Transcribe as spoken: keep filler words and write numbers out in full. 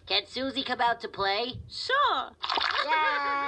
Can Susie come out to play? Sure. Yeah.